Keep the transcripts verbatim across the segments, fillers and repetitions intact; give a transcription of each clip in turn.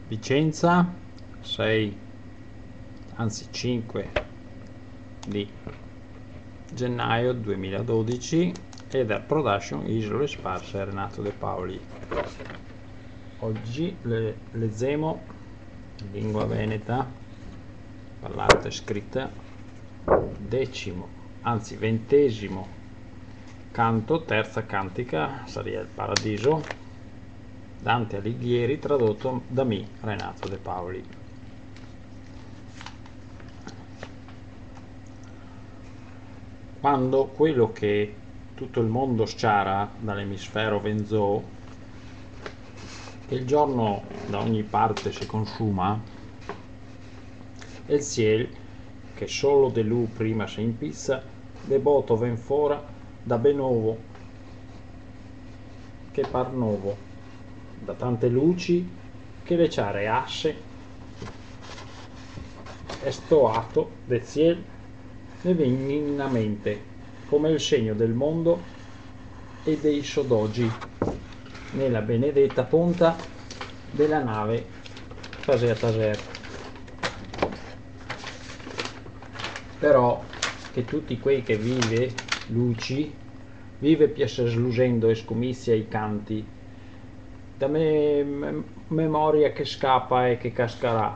Vicenza, sei, anzi cinque di gennaio duemiladodici, ed è Production Isole Sparse Renato De Paoli. Oggi le, leggiamo in lingua veneta, parlata e scritta, decimo, anzi ventesimo canto, terza cantica, sarebbe il Paradiso, Dante Alighieri, tradotto da me, Renato De Paoli. Quando quello che tutto il mondo sciara dall'emisfero Venzò, che il giorno da ogni parte si consuma, e il ciel, che solo de lui prima si impizza, devoto ven fora da benovo, che par novo, da tante luci che le ciare asse, e sto atto del ciel ne benignamente, come il segno del mondo e dei sodogi, nella benedetta punta della nave taser taser. Però che tutti quei che vive luci, vive piace slusendo e scomizia i canti, da me, me memoria che scappa e che cascarà.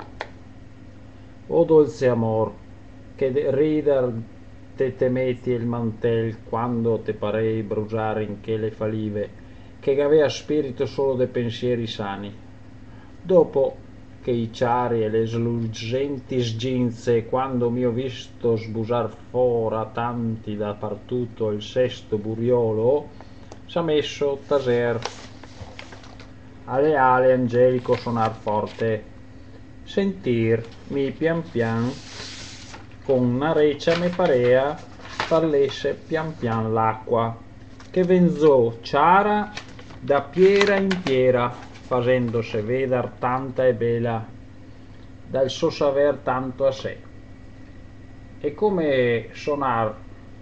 O dolce amor, che rider te te metti il mantel quando te parei bruciare in che le falive, che avea spirito solo de pensieri sani. Dopo che i ciari e le sluggenti sginze, quando mi ho visto sbusar fora tanti da partutto il sesto buriolo, s'ha messo taser alle ale angelico sonar forte, sentir mi pian pian con una reccia me parea parlesse pian pian l'acqua che venzò ciara da piera in piera, facendose vedar tanta e bella dal suo saver tanto a sé, e come sonar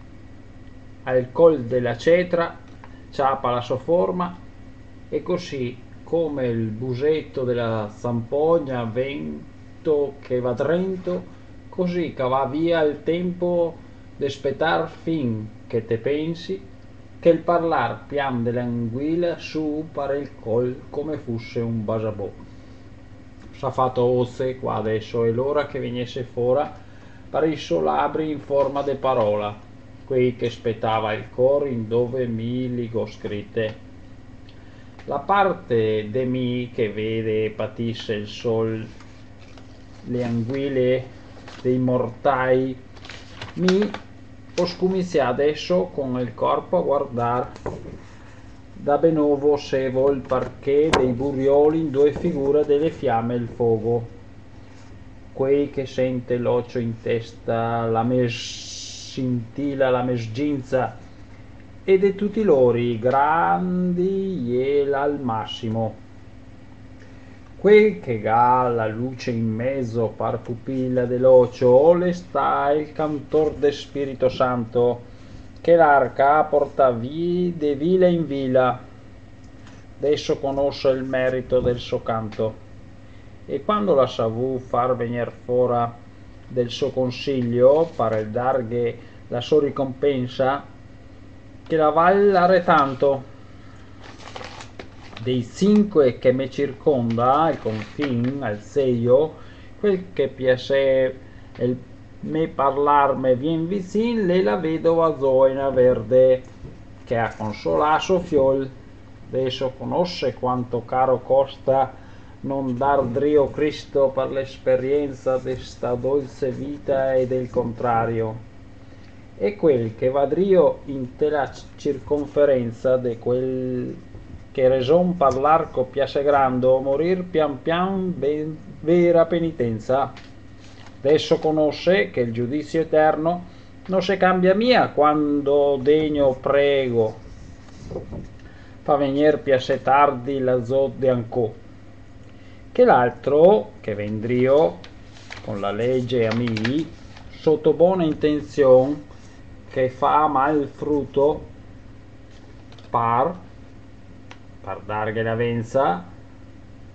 al col della cetra ciapa la sua forma, e così come il busetto della zampogna vento che va drento, così che va via il tempo d'espettar fin che te pensi che il parlar pian dell'anguilla su pare il col come fosse un basabò. S'ha fatto ozze qua adesso, è l'ora che venisse fora pare i solabri in forma de parola, quei che spettava il cor in dove mi ligo scritte. La parte de mi che vede e patisse il sol, le anguille dei mortai, mi oscumizia adesso con il corpo a guardar da benovo sevo il parquet dei burioli in due figure delle fiamme e il fogo, quei che sente l'occhio in testa la mes scintilla la mesginza, ed è tutti loro grandi e al massimo, quel che ha la luce in mezzo par pupilla dell'occhio le sta il cantor de Spirito Santo, che l'arca porta vi de vila in vila, adesso conosce il merito del suo canto, e quando la savù far venir fora del suo consiglio per darghe la sua ricompensa, che la vallare tanto dei cinque che me circonda al confin al seio, quel che piace il me parlarme vien vicin, le la vedova zoina verde che ha consolato fiol, adesso conosce quanto caro costa non dar Drio Cristo per l'esperienza desta dolce vita e del contrario, e quel che va Drio in te la circonferenza de quel che reson parlarco piace grando, morir pian pian ben vera penitenza. Adesso conosce che il giudizio eterno non se cambia mia quando degno prego fa venir piace tardi la zode ancò, che l'altro che vendrio con la legge a mi sotto buona intenzione che fa mal frutto par par darghe la venza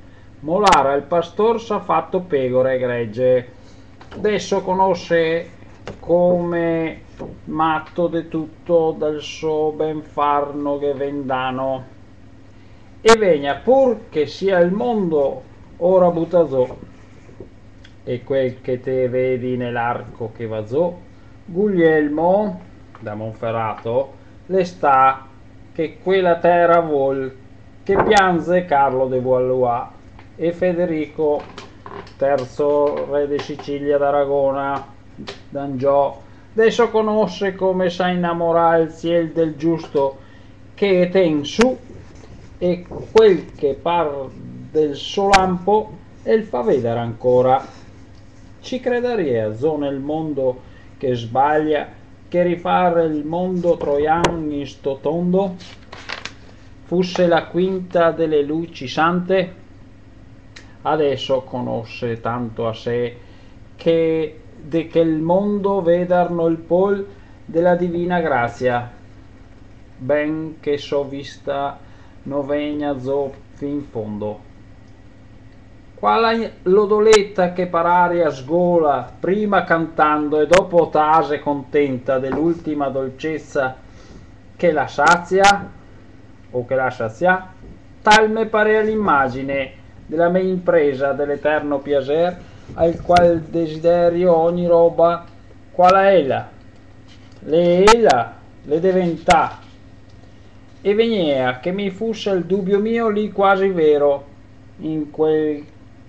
Molara il pastor s'ha fatto pecore e gregge. Adesso conosce come matto de tutto dal suo ben farno che vendano. E vegna pur che sia il mondo ora buttazò. E quel che te vedi nell'arco che vazò, Guglielmo da Monferrato le sta che quella terra vuol, che pianse Carlo de Valois e Federico terzo re di Sicilia d'Aragona d'Angiò. Adesso conosce come sa innamorare il ciel del giusto che ten su, e quel che par del suo lampo e il fa vedere ancora. Ci crederia zo nel mondo che sbaglia, che rifare il mondo troian in sto tondo fusse la quinta delle luci sante. Adesso conosce tanto a sé che de che il mondo vederno il pol della divina grazia, ben che so vista no vegna zo fin fondo. Quala lodoletta che pararia sgola, prima cantando e dopo tase contenta dell'ultima dolcezza che la sazia, o che la sazia, tal me parea l'immagine della mia impresa dell'eterno piacer, al qual desiderio ogni roba, quala ella, le ella, le diventà, e veniea che mi fusse il dubbio mio lì quasi vero, in quel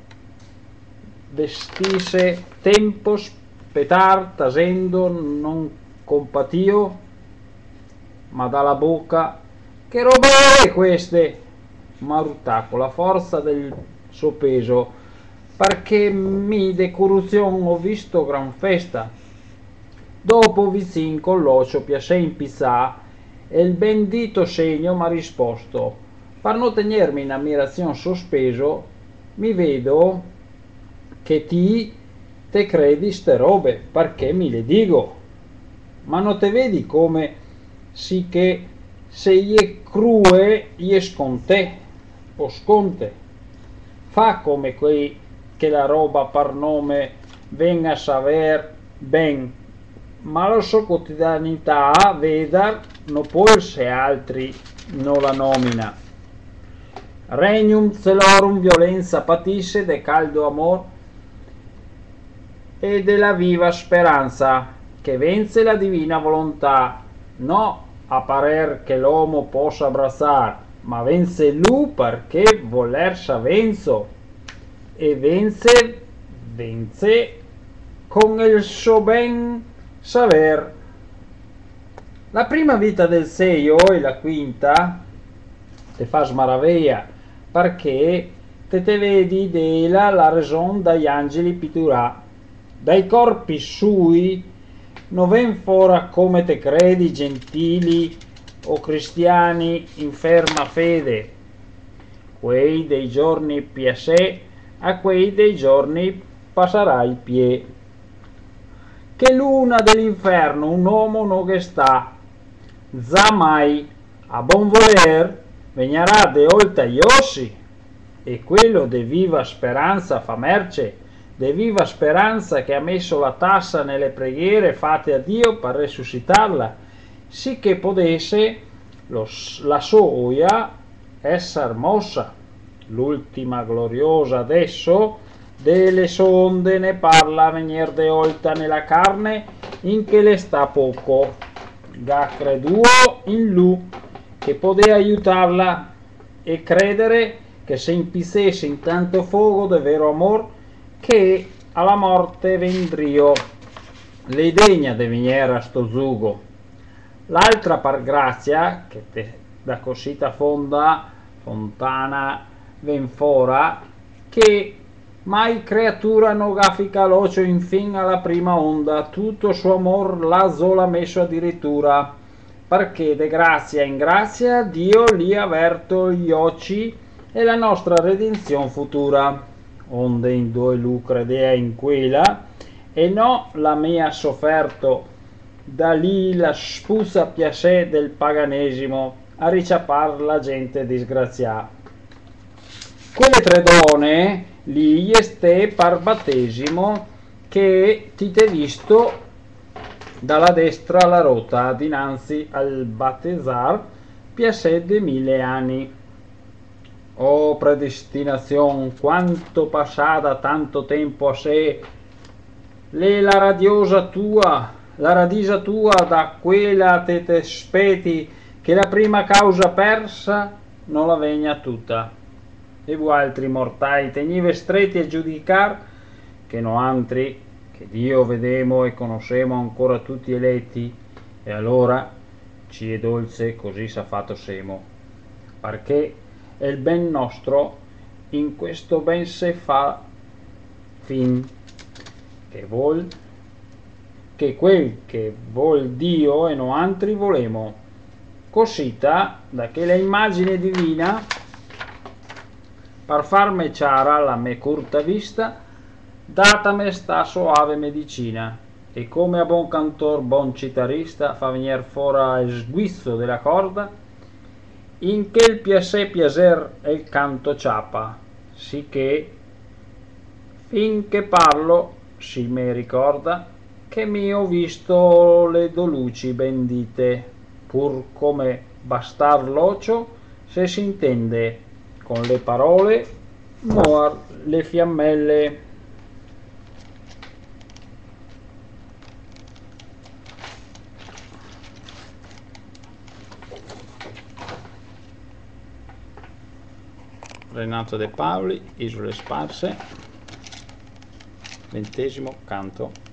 vestise tempo spetar tasendo non compatio, ma dalla bocca che roba è queste, marutà con la forza del suo peso, perché mi de corruzione ho visto gran festa. Dopo vicin con l'ocio piace in pizzà e il bendito segno m'ha risposto, per non tenermi in ammirazione sospeso, mi vedo che ti te credi ste robe, perché mi le dico, ma non te vedi come sì che se gli è crue gli è sconte o sconte, fa come quei che la roba per nome venga a saper ben, ma la sua quotidianità veda non può se altri non la nomina. Regnum celorum violenza patisse de caldo amor e della viva speranza che vence la divina volontà, no a parer che l'uomo possa abbracciar, ma vence lui perché volersa venzo, e vence vence con il suo ben saver. La prima vita del seio e la quinta te fa smaraviglia, perché te te vedi della la ragion dagli angeli pitturà, dai corpi sui non ven fora come te credi gentili o cristiani in ferma fede, quei dei giorni piace a quei dei giorni passerai pie, che l'una dell'inferno un uomo non che sta, zamai a buon voler vegnerà de oltre gli ossi, e quello de viva speranza fa merce, de viva speranza che ha messo la tassa nelle preghiere fatte a Dio per resuscitarla, sì che potesse lo, la soia esser mossa. L'ultima gloriosa adesso delle sonde ne parla venir de olta nella carne in che le sta poco, ga creduo in lui che poté aiutarla, e credere che se impisesse in tanto fogo de vero amor che alla morte vendrio, le degna de veniera sto zugo. L'altra par grazia che te da cosita fonda fontana ven fora, che mai creatura non gafica l'ocio infin alla prima onda, tutto suo amor la sola messo addirittura, perché de grazia in grazia Dio li averto gli occhi e la nostra redenzione futura, onde in due lucre dea in quella, e no la mia sofferto, da lì la spusa piacè del paganesimo a ricciappar la gente disgraziata. quelle tre donne lì este par battesimo che ti te visto dalla destra alla rota dinanzi al battesar piace de mille anni. Oh predestinazione, quanto passata tanto tempo a sé, le la radiosa tua, la radisa tua da quella te te speti che la prima causa persa non la vegna tutta. E voi altri mortai tenive stretti a giudicar che no altri che Dio vedemo e conoscemo ancora tutti eletti, e allora ci è dolce così s'ha fatto semo, perché è il ben nostro in questo ben se fa fin che vuol che quel che vuol Dio e no altri volemo, cosita da che la immagine divina par farme chiara la me curta vista datame sta soave medicina, e come a buon cantor buon citarista fa venir fora il sguizzo della corda, in che il piacè piacer e il canto ciapa, sicché finché parlo si me ricorda che mi ho visto le doluci bendite, pur come bastar l'ocio se si intende con le parole muor le fiammelle. Renato De Paoli, Isole Sparse, ventesimo canto.